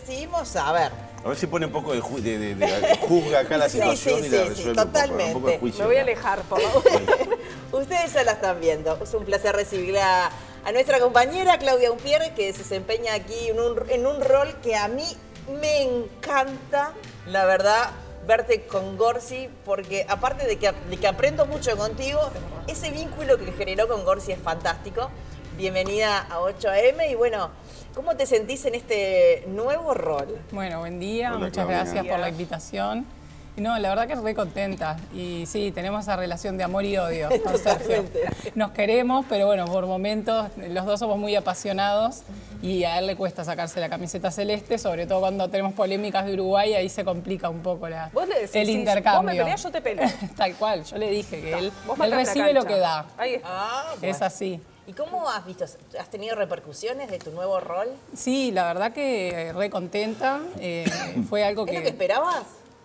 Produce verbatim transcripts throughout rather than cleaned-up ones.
decidimos, a ver. A ver si pone un poco de, ju de, de, de juzga acá la situación sí, sí, y la sí, resuelve sí, totalmente. un poco, un poco de juicio. Me voy a alejar, por favor. Ustedes ya la están viendo. Es un placer recibir a, a nuestra compañera Claudia Unpierre, que se desempeña aquí en un, en un rol que a mí me encanta, la verdad, verte con Gorsi, porque aparte de que, de que aprendo mucho contigo, ese vínculo que generó con Gorsi es fantástico. Bienvenida a ocho A M y bueno, ¿cómo te sentís en este nuevo rol? Bueno, buen día, Hola, muchas Claudia. gracias por la invitación. Y no, la verdad que re contenta. Y sí, tenemos esa relación de amor y odio con Sergio. Nos queremos, pero bueno, por momentos los dos somos muy apasionados y a él le cuesta sacarse la camiseta celeste, sobre todo cuando tenemos polémicas de Uruguay, ahí se complica un poco la, Vos le decís, el si intercambio. vos me peleás, yo te peleo. Tal cual, yo le dije que él, Vos él marcás la recibe lo cancha. que da. Ahí está. Ah, bueno. Es así. ¿Y cómo has visto? ¿Has tenido repercusiones de tu nuevo rol? Sí, la verdad que re contenta. Eh, fue algo ¿Es que... lo que esperabas?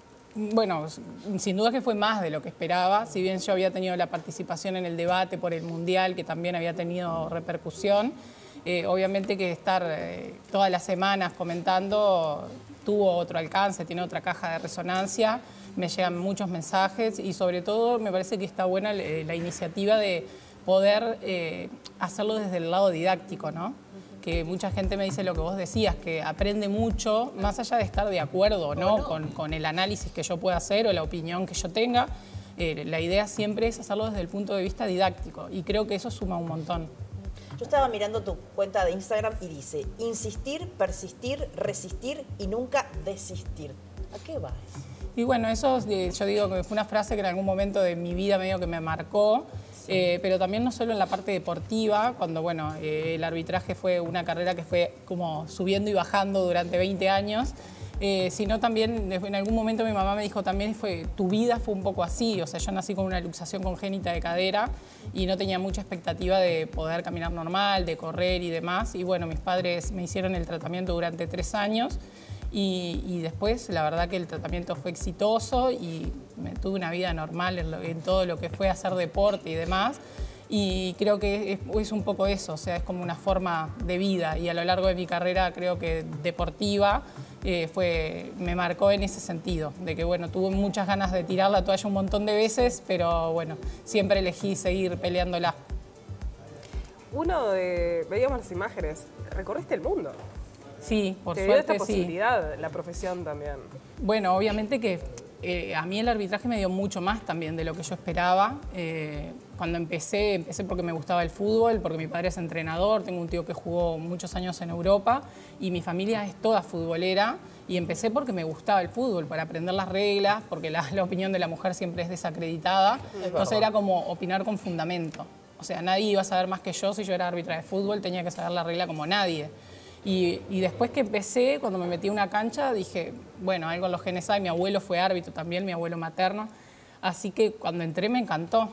Bueno, sin duda que fue más de lo que esperaba, si bien yo había tenido la participación en el debate por el Mundial, que también había tenido repercusión, eh, obviamente que estar eh, todas las semanas comentando tuvo otro alcance, tiene otra caja de resonancia, me llegan muchos mensajes y sobre todo me parece que está buena la, la iniciativa de poder eh, hacerlo desde el lado didáctico, ¿no? Que mucha gente me dice lo que vos decías, que aprende mucho, más allá de estar de acuerdo o no, no. Con, con el análisis que yo pueda hacer o la opinión que yo tenga, eh, la idea siempre es hacerlo desde el punto de vista didáctico y creo que eso suma un montón. Yo estaba mirando tu cuenta de Instagram y dice, insistir, persistir, resistir y nunca desistir. ¿A qué vas? Y bueno, eso yo digo que fue una frase que en algún momento de mi vida medio que me marcó, sí. eh, pero también no solo en la parte deportiva, cuando bueno, eh, el arbitraje fue una carrera que fue como subiendo y bajando durante veinte años, eh, sino también en algún momento mi mamá me dijo también fue tu vida fue un poco así, o sea, yo nací con una luxación congénita de cadera y no tenía mucha expectativa de poder caminar normal, de correr y demás, y bueno, mis padres me hicieron el tratamiento durante tres años, Y, y después la verdad que el tratamiento fue exitoso y me tuve una vida normal en, lo, en todo lo que fue hacer deporte y demás y creo que es, es un poco eso, o sea, es como una forma de vida y a lo largo de mi carrera creo que deportiva eh, fue, me marcó en ese sentido, de que bueno, tuve muchas ganas de tirar la toalla un montón de veces, pero bueno, siempre elegí seguir peleándola. Uno de, veíamos las imágenes, recorriste el mundo. Sí, por Te dio suerte esta sí. posibilidad, la profesión también. Bueno, obviamente que eh, a mí el arbitraje me dio mucho más también de lo que yo esperaba. Eh, cuando empecé, empecé porque me gustaba el fútbol, porque mi padre es entrenador, tengo un tío que jugó muchos años en Europa y mi familia es toda futbolera y empecé porque me gustaba el fútbol, para aprender las reglas, porque la, la opinión de la mujer siempre es desacreditada. Entonces era como opinar con fundamento. O sea, nadie iba a saber más que yo si yo era árbitra de fútbol, tenía que saber la regla como nadie. Y, y después que empecé, cuando me metí en una cancha, dije, bueno, algo en los genes hay, mi abuelo fue árbitro también, mi abuelo materno, así que cuando entré me encantó.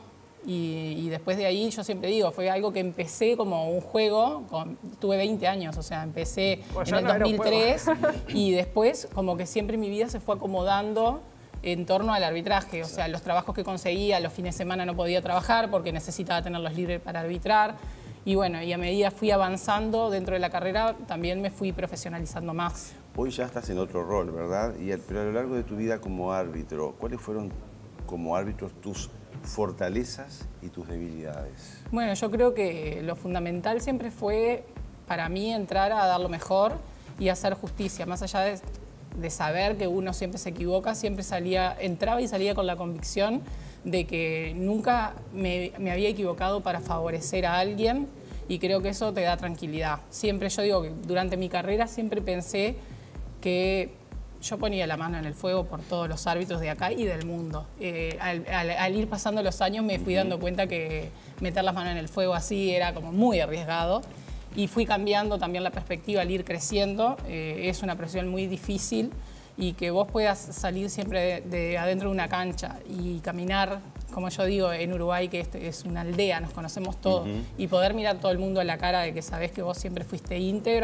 Y, y después de ahí, yo siempre digo, fue algo que empecé como un juego, con, tuve veinte años, o sea, empecé pues en el no dos mil tres y después como que siempre mi vida se fue acomodando en torno al arbitraje, o sea, los trabajos que conseguía, los fines de semana no podía trabajar porque necesitaba tenerlos libres para arbitrar. Y bueno, y a medida fui avanzando dentro de la carrera, también me fui profesionalizando más. Hoy ya estás en otro rol, ¿verdad? Y el, pero a lo largo de tu vida como árbitro, ¿cuáles fueron como árbitro tus fortalezas y tus debilidades? Bueno, yo creo que lo fundamental siempre fue para mí entrar a dar lo mejor y hacer justicia, más allá de, de saber que uno siempre se equivoca, siempre salía, entraba y salía con la convicción de que nunca me, me había equivocado para favorecer a alguien y creo que eso te da tranquilidad. Siempre, yo digo que durante mi carrera siempre pensé que yo ponía la mano en el fuego por todos los árbitros de acá y del mundo. Eh, al, al, al ir pasando los años me fui dando cuenta que meter las manos en el fuego así era como muy arriesgado y fui cambiando también la perspectiva al ir creciendo. Eh, es una presión muy difícil y que vos puedas salir siempre de, de adentro de una cancha y caminar, como yo digo, en Uruguay, que este es una aldea, nos conocemos todos, uh-huh. y poder mirar todo el mundo a la cara de que sabés que vos siempre fuiste íntegro,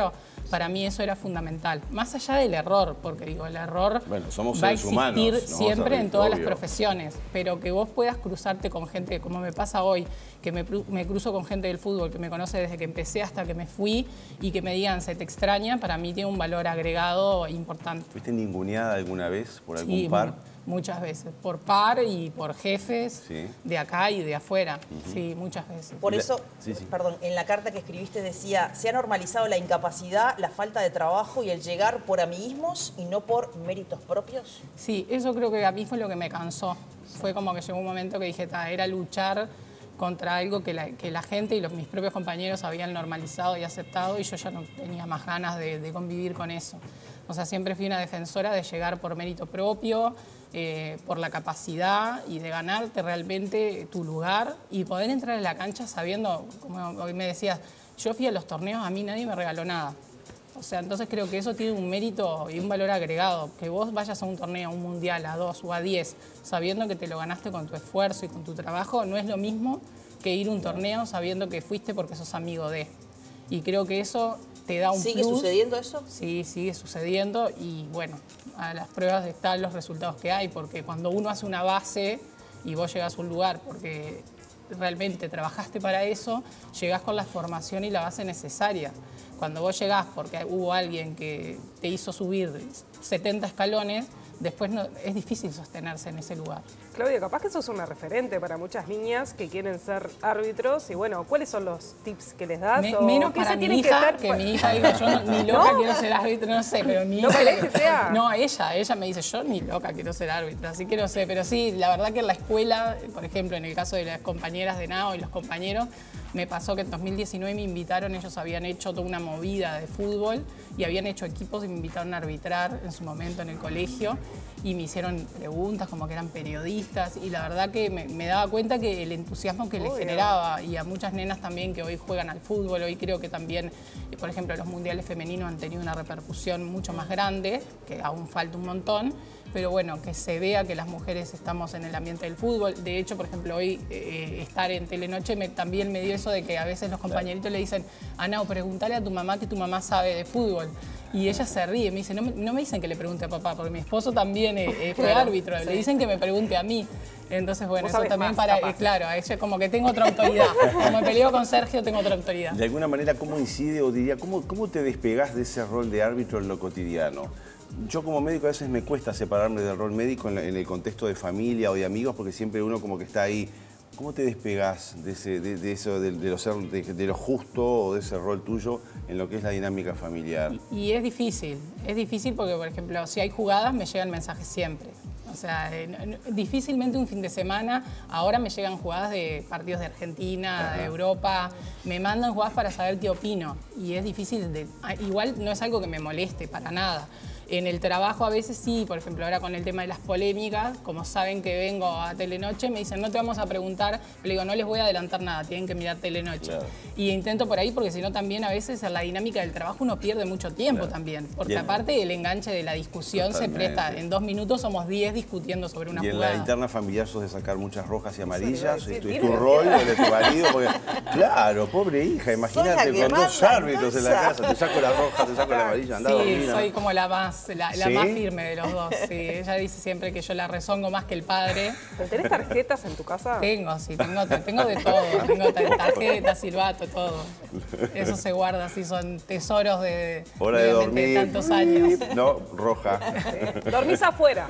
Para mí eso era fundamental. Más allá del error, porque digo, el error bueno, somos va a seres existir humanos, no siempre reír, en todas obvio. las profesiones, pero que vos puedas cruzarte con gente, como me pasa hoy, que me, me cruzo con gente del fútbol, que me conoce desde que empecé hasta que me fui, y que me digan, se te extraña, para mí tiene un valor agregado importante. ¿Fuiste ninguneada alguna vez por algún Sí, par? muchas veces, por par y por jefes Sí. de acá y de afuera, uh-huh. Sí, muchas veces. Por La- eso, sí, sí. perdón, en la carta que escribiste decía, se ha normalizado la incapacidad, la falta de trabajo y el llegar por amiguismos y no por méritos propios. Sí, eso creo que a mí fue lo que me cansó. Fue como que llegó un momento que dije, ta, era luchar contra algo que la, que la gente y los, mis propios compañeros habían normalizado y aceptado, y yo ya no tenía más ganas de, de convivir con eso. O sea, siempre fui una defensora de llegar por mérito propio, eh, por la capacidad y de ganarte realmente tu lugar y poder entrar en la cancha sabiendo, como hoy me decías, yo fui a los torneos, a mí nadie me regaló nada. O sea, entonces creo que eso tiene un mérito y un valor agregado. Que vos vayas a un torneo, a un mundial, a dos o a diez, sabiendo que te lo ganaste con tu esfuerzo y con tu trabajo, no es lo mismo que ir a un torneo sabiendo que fuiste porque sos amigo de. Y creo que eso te da un ¿Sigue plus. sucediendo eso? Sí, sigue sucediendo y bueno, a las pruebas están los resultados que hay, porque cuando uno hace una base y vos llegás a un lugar porque realmente trabajaste para eso, llegás con la formación y la base necesaria. Cuando vos llegás porque hubo alguien que te hizo subir setenta escalones, después no, es difícil sostenerse en ese lugar. Claudia, capaz que sos una referente para muchas niñas que quieren ser árbitros y bueno, ¿cuáles son los tips que les das? Me- o menos qué para se mi tienen hija, que que, estar- mi hija diga, yo no- ni loca quiero ser árbitro, no sé, pero mi ¿No hija... querés que sea? No, ella, ella me dice, yo ni loca quiero ser árbitro, así que no sé, pero sí, la verdad que en la escuela, por ejemplo, en el caso de las compañeras de Nao y los compañeros, me pasó que en dos mil diecinueve me invitaron, ellos habían hecho toda una movida de fútbol y habían hecho equipos y me invitaron a arbitrar en su momento en el colegio y me hicieron preguntas como que eran periodistas y la verdad que me, me daba cuenta que el entusiasmo que les Obvio. generaba y a muchas nenas también que hoy juegan al fútbol, hoy creo que también, eh, por ejemplo, los mundiales femeninos han tenido una repercusión mucho más grande, que aún falta un montón, pero bueno, que se vea que las mujeres estamos en el ambiente del fútbol. De hecho, por ejemplo, hoy eh, estar en Telenoche me, también me dio eso de que a veces los compañeritos le dicen, Ana, o pregúntale a tu mamá que tu mamá sabe de fútbol. Y ella se ríe, me dice, no me, no me dicen que le pregunte a papá, porque mi esposo también eh, eh, fue árbitro, le dicen que me pregunte a mí. Entonces, bueno, Vos eso sabés también más, para, capaz. eh, claro, a ella como que tengo otra autoridad. Como me peleo con Sergio, tengo otra autoridad. De alguna manera, ¿cómo incide o diría, cómo, cómo te despegás de ese rol de árbitro en lo cotidiano? Yo como médico a veces me cuesta separarme del rol médico en, la- en el contexto de familia o de amigos porque siempre uno como que está ahí. ¿Cómo te despegás de, ese, de, de eso, de, de lo ser- de- de lo justo o de ese rol tuyo en lo que es la dinámica familiar? Y es difícil, es difícil porque, por ejemplo, si hay jugadas me llegan mensajes siempre. O sea, eh, no- no- difícilmente un fin de semana, ahora me llegan jugadas de partidos de Argentina, de Europa, me mandan jugadas para saber qué opino. Y es difícil, de, ah, igual no es algo que me moleste para nada. En el trabajo a veces sí, por ejemplo, ahora con el tema de las polémicas, como saben que vengo a Telenoche, me dicen, no te vamos a preguntar, le digo, no les voy a adelantar nada, tienen que mirar Telenoche. Claro. Y intento por ahí, porque si no también a veces en la dinámica del trabajo uno pierde mucho tiempo Claro. también, porque Y en- aparte el enganche de la discusión se Totalmente. presta, en dos minutos somos diez discutiendo sobre una Y en jugada. la interna familiar sos de sacar muchas rojas y amarillas, decir, es tu, es tiene tu que rol, ser. o de tu marido, porque, claro, pobre hija, imagínate que con manda dos en árbitros en la casa. casa, te saco la roja, te saco la amarilla, andá a Sí, dormir, soy ¿no? como la más, la, la ¿Sí? más firme de los dos. Sí. Ella dice siempre que yo la rezongo más que el padre. ¿Pero ¿Tenés tarjetas en tu casa? Tengo, sí, tengo, tengo de todo. Tengo ta- tarjeta, silbato, todo. Eso se guarda, así son tesoros de, Hora de obviamente, dormir. de tantos años. No, roja. Sí. Dormís afuera.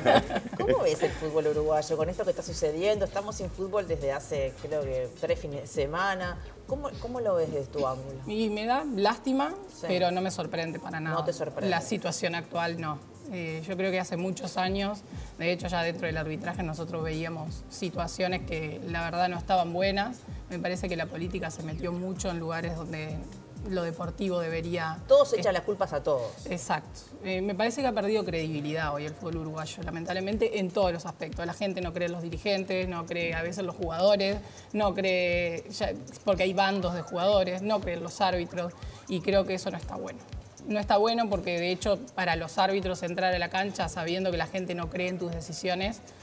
¿Cómo ves el fútbol uruguayo con esto que está sucediendo? Estamos sin fútbol desde hace, creo que, tres fines de semana. ¿Cómo, cómo lo ves desde tu ángulo? Y me da lástima, Sí. pero no me sorprende para nada. No te sorprende. La situación actual no. Eh, yo creo que hace muchos años, de hecho ya dentro del arbitraje nosotros veíamos situaciones que la verdad no estaban buenas. Me parece que la política se metió mucho en lugares donde lo deportivo debería... Todos echan las culpas a todos. Exacto. Eh, me parece que ha perdido credibilidad hoy el fútbol uruguayo, lamentablemente en todos los aspectos. La gente no cree en los dirigentes, no cree a veces en los jugadores, no cree, ya- porque hay bandos de jugadores, no cree en los árbitros y creo que eso no está bueno. No está bueno porque de hecho para los árbitros entrar a la cancha sabiendo que la gente no cree en tus decisiones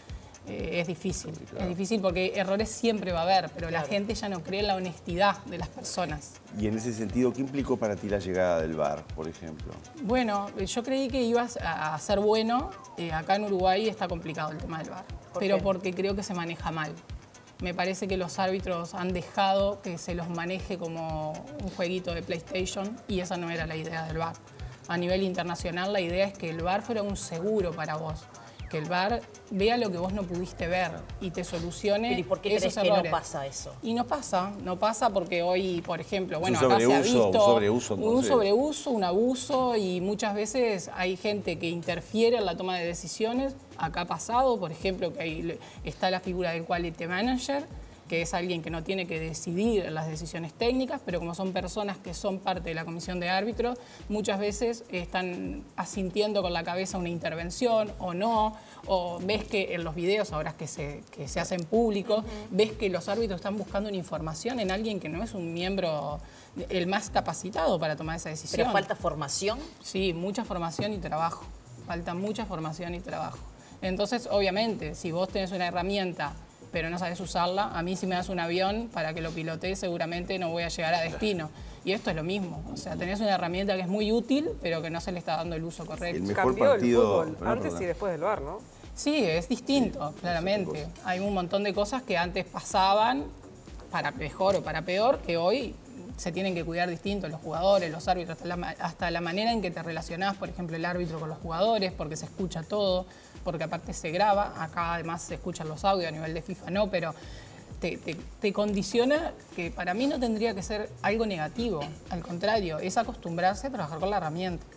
eh, es difícil. Claro. Es difícil porque errores siempre va a haber, pero claro. la gente ya no cree en la honestidad de las personas. Y en ese sentido, ¿qué implicó para ti la llegada del V A R, por ejemplo? Bueno, yo creí que ibas a ser bueno. Eh, acá en Uruguay está complicado el tema del V A R, ¿Por pero qué? porque creo que se maneja mal. Me parece que los árbitros han dejado que se los maneje como un jueguito de PlayStation y esa no era la idea del V A R. A nivel internacional la idea es que el V A R fuera un seguro para vos, que el V A R vea lo que vos no pudiste ver y te solucione esos errores. ¿Y por qué crees que no pasa eso? Y no pasa, no pasa porque hoy, por ejemplo, bueno, acá se ha visto un sobreuso, un sobreuso, un abuso y muchas veces hay gente que interfiere en la toma de decisiones. Acá ha pasado, por ejemplo, que ahí está la figura del Quality Manager, que es alguien que no tiene que decidir las decisiones técnicas, pero como son personas que son parte de la comisión de árbitros, muchas veces están asintiendo con la cabeza una intervención o no, o ves que en los videos, ahora que se, que se hacen públicos, uh-huh. ves que los árbitros están buscando una información en alguien que no es un miembro el más capacitado para tomar esa decisión. ¿Pero falta formación? Sí, mucha formación y trabajo. Falta mucha formación y trabajo. Entonces, obviamente, si vos tenés una herramienta pero no sabes usarla, a mí si me das un avión para que lo pilotee seguramente no voy a llegar a destino. Y esto es lo mismo, o sea, tenés una herramienta que es muy útil, pero que no se le está dando el uso correcto. El mejor Cambió partido el fútbol, antes y después del V A R, ¿no? Sí, es distinto, sí, claramente. Hay un montón de cosas que antes pasaban, para mejor o para peor, que hoy se tienen que cuidar distinto los jugadores, los árbitros, hasta la, hasta la manera en que te relacionás, por ejemplo, el árbitro con los jugadores, porque se escucha todo, porque aparte se graba, acá además se escuchan los audios, a nivel de FIFA no, pero te, te, te condiciona que para mí no tendría que ser algo negativo, al contrario, es acostumbrarse a trabajar con la herramienta.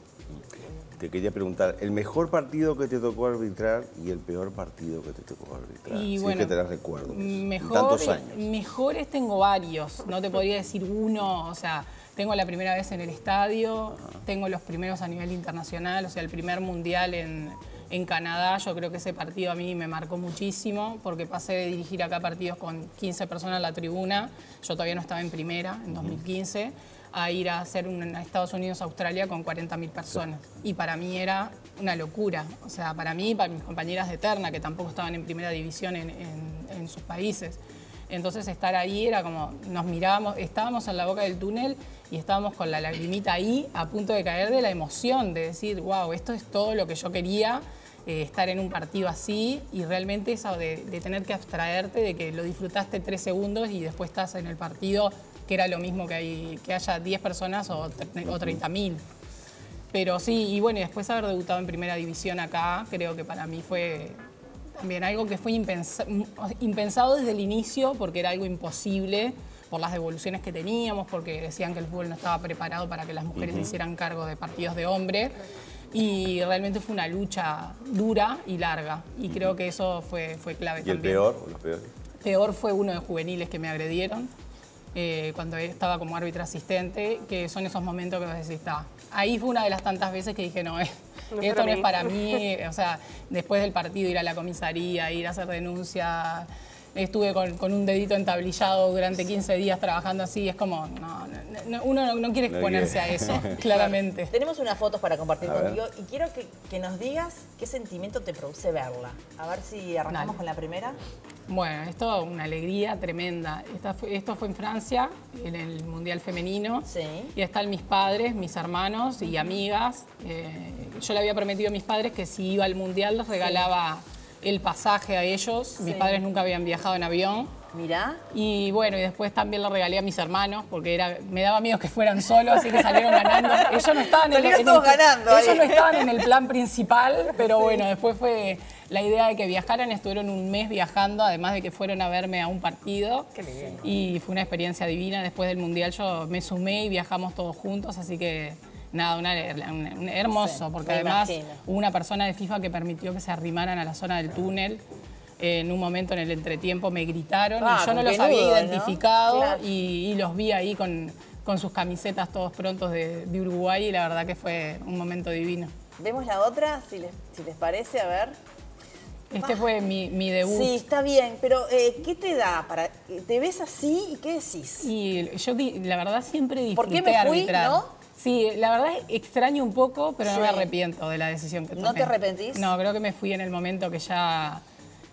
Te quería preguntar, ¿el mejor partido que te tocó arbitrar y el peor partido que te tocó arbitrar? Y si bueno, es que te las recuerdo. Mejor, tantos años. Mejores tengo varios, no te podría decir uno, o sea, tengo la primera vez en el estadio, uh-huh. tengo los primeros a nivel internacional, o sea, el primer mundial en, en Canadá, yo creo que ese partido a mí me marcó muchísimo, porque pasé de dirigir acá partidos con quince personas en la tribuna, yo todavía no estaba en primera, en dos mil quince, a ir a hacer un a Estados Unidos, Australia con cuarenta mil personas. Y para mí era una locura. O sea, para mí, para mis compañeras de terna, que tampoco estaban en primera división en, en, en sus países. Entonces estar ahí era como, nos mirábamos, estábamos en la boca del túnel y estábamos con la lagrimita ahí a punto de caer de la emoción, de decir, wow, esto es todo lo que yo quería, eh, estar en un partido así y realmente eso de, de tener que abstraerte, de que lo disfrutaste tres segundos y después estás en el partido que era lo mismo que, hay, que haya diez personas o, o treinta mil. Pero sí, y bueno, y después haber debutado en primera división acá, creo que para mí fue también algo que fue impensa, impensado desde el inicio, porque era algo imposible por las devoluciones que teníamos, porque decían que el fútbol no estaba preparado para que las mujeres uh-huh. hicieran cargo de partidos de hombre. Y realmente fue una lucha dura y larga, y creo que eso fue, fue clave ¿Y también. ¿Y el peor o los peores? Peor fue uno de juveniles que me agredieron. Eh, cuando estaba como árbitra asistente, que son esos momentos que vos decís, está. Ahí fue una de las tantas veces que dije, no, eh, no esto no es para mí. O sea, después del partido ir a la comisaría, ir a hacer denuncia. Estuve con, con un dedito entablillado durante quince días trabajando así. Es como, no, no, uno no, no quiere exponerse a eso, claramente. Tenemos unas fotos para compartir a contigo ver. y quiero que, que nos digas qué sentimiento te produce verla. A ver si arrancamos Dale. con la primera. Bueno, esto es una alegría tremenda. Esta fue, esto fue en Francia, en el Mundial Femenino. Sí. Y están mis padres, mis hermanos y amigas. Eh, yo le había prometido a mis padres que si iba al Mundial les regalaba sí. el pasaje a ellos. Sí. Mis padres nunca habían viajado en avión. Mirá. Y bueno, y después también le regalé a mis hermanos, porque era, me daba miedo que fueran solos, así que salieron ganando. Ellos no estaban, en el, en el, ganando ellos no estaban en el plan principal, pero sí. bueno, después fue la idea de que viajaran, estuvieron un mes viajando, además de que fueron a verme a un partido. Qué lindo. Y fue una experiencia divina. Después del Mundial yo me sumé y viajamos todos juntos, así que nada, una, una, una, hermoso, sí, porque además imagino. hubo una persona de FIFA que permitió que se arrimaran a la zona del túnel. En un momento en el entretiempo me gritaron ah, y yo no los había nudo, identificado, ¿no? Claro. y, y los vi ahí con, con sus camisetas todos prontos de, de Uruguay y la verdad que fue un momento divino. Vemos la otra, si les, si les parece, a ver. Este ah. fue mi, mi debut. Sí, está bien, pero eh, ¿qué te da? Para, ¿te ves así y qué decís? Y yo la verdad siempre disfruté ¿Por qué me fui, arbitrar. ¿no? Sí, la verdad extraño un poco, pero sí. no me arrepiento de la decisión que tomé. ¿No te arrepentís? No, creo que me fui en el momento que ya...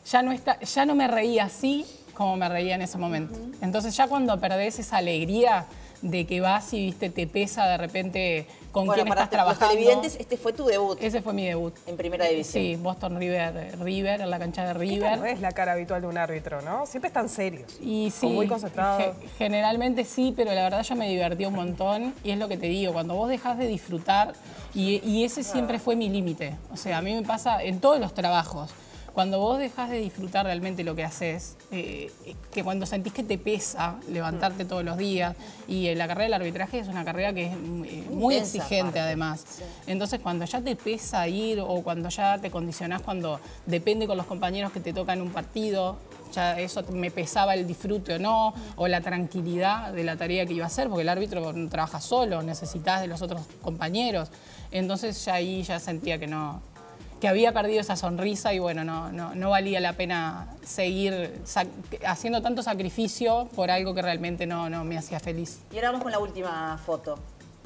ya no, está, ya no me reía así como me reía en ese momento. Entonces ya cuando perdés esa alegría de que vas y viste te pesa de repente con Bueno, quién para estás te- los trabajando. televidentes, este fue tu debut Ese fue mi debut. en Primera División. Sí, Boston River, River, en la cancha de River. No es la cara habitual de un árbitro, ¿no? Siempre están serios. Y sí, Como muy concentrados. ge- generalmente sí, pero la verdad yo me divertí un montón y es lo que te digo, cuando vos dejás de disfrutar, y, y ese siempre fue mi límite. O sea, a mí me pasa en todos los trabajos. Cuando vos dejás de disfrutar realmente lo que haces, eh, que cuando sentís que te pesa levantarte todos los días, y eh, la carrera del arbitraje es una carrera que es eh, muy intensa, exigente aparte. además. Entonces cuando ya te pesa ir o cuando ya te condicionás, cuando depende con los compañeros que te tocan un partido, ya eso me pesaba el disfrute o no, o la tranquilidad de la tarea que iba a hacer, porque el árbitro no trabaja solo, necesitas de los otros compañeros. Entonces ya ahí ya sentía que no, que había perdido esa sonrisa y bueno, no, no, no valía la pena seguir sac- haciendo tanto sacrificio por algo que realmente no, no me hacía feliz. Y ahora vamos con la última foto.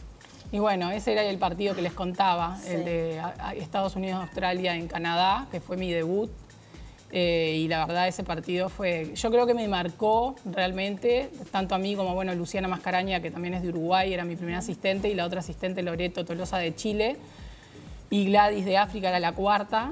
Y bueno, ese era el partido que les contaba, Sí. el de a- a Estados Unidos-Australia en Canadá, que fue mi debut. Eh, y la verdad ese partido fue, yo creo que me marcó realmente, tanto a mí como bueno, Luciana Mascaraña, que también es de Uruguay, era mi primera asistente, y la otra asistente Loreto Tolosa de Chile. Y Gladys de África era la cuarta.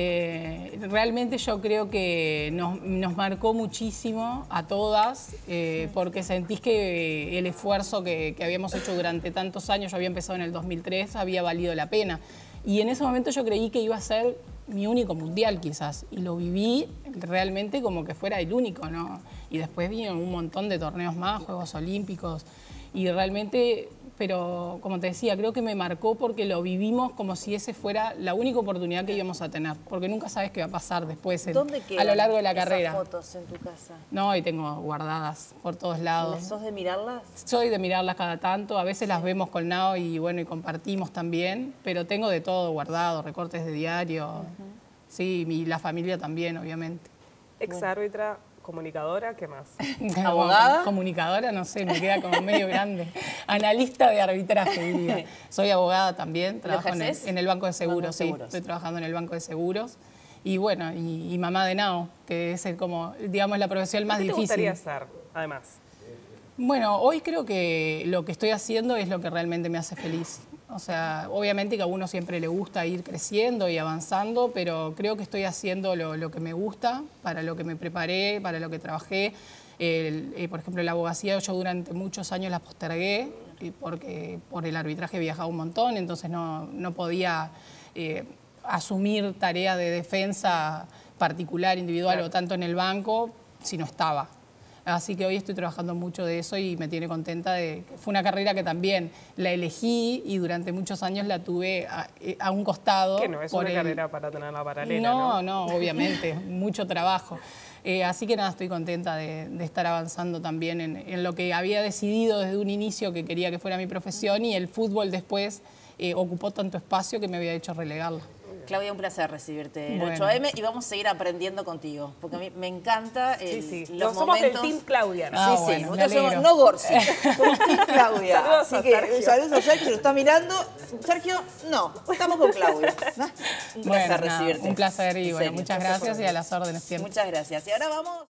Eh, realmente yo creo que nos, nos marcó muchísimo a todas, eh, porque sentís que el esfuerzo que, que habíamos hecho durante tantos años, yo había empezado en el dos mil tres, había valido la pena. Y en ese momento yo creí que iba a ser mi único mundial quizás, y lo viví realmente como que fuera el único, ¿no? Y después vino un montón de torneos más, Juegos Olímpicos, y realmente... Pero, como te decía, creo que me marcó porque lo vivimos como si ese fuera la única oportunidad que íbamos a tener, porque nunca sabes qué va a pasar después en- ¿Dónde quedan a lo largo de la esas carrera. fotos en tu casa? No, y tengo guardadas por todos lados. ¿Sos de mirarlas? Soy de mirarlas cada tanto, a veces las vemos con Nao y bueno, y compartimos también, pero tengo de todo guardado, recortes de diario, sí, y la familia también, obviamente. Ex árbitra, comunicadora, ¿qué más? ¿Abogada? Comunicadora, no sé, me queda como medio grande. Analista de arbitraje, diría. Soy abogada también, trabajo en el, ejercés? en el Banco de Banco de Seguros, sí. Seguros. Estoy trabajando en el Banco de Seguros. Y bueno, y, y mamá de Nao, que es el como, digamos, la profesión más ¿Qué te difícil. gustaría hacer, además? Bueno, hoy creo que lo que estoy haciendo es lo que realmente me hace feliz. O sea, obviamente que a uno siempre le gusta ir creciendo y avanzando, pero creo que estoy haciendo lo, lo que me gusta, para lo que me preparé, para lo que trabajé. El- eh, por ejemplo, la abogacía yo durante muchos años la postergué, eh, porque por el arbitraje viajaba un montón, entonces no, no podía eh, asumir tarea de defensa particular, individual Claro. o tanto en el banco, si no estaba. Así que hoy estoy trabajando mucho de eso y me tiene contenta de que fue una carrera que también la elegí y durante muchos años la tuve a, a un costado. Que no es por una el- carrera para tenerla paralela, ¿no? No, no, obviamente, mucho trabajo. Eh, así que nada, estoy contenta de, de estar avanzando también en, en lo que había decidido desde un inicio que quería que fuera mi profesión, y el fútbol después eh, ocupó tanto espacio que me había hecho relegarla. Claudia, un placer recibirte en Bueno. ocho eme y vamos a seguir aprendiendo contigo, porque a mí me encanta el, Sí, sí. los No, somos del momentos... Team Claudia, ¿no? Ah, sí, sí, bueno, me nosotros somos alegro. no Gorsi, somos Team Claudia. Saludos Así a que Sergio. saludos a Sergio, lo está mirando. Sergio, no, estamos con Claudia. ¿No? Un placer Bueno, nada, recibirte. un placer y En bueno, serio. muchas gracias y a las órdenes siempre. Muchas gracias. Y ahora vamos...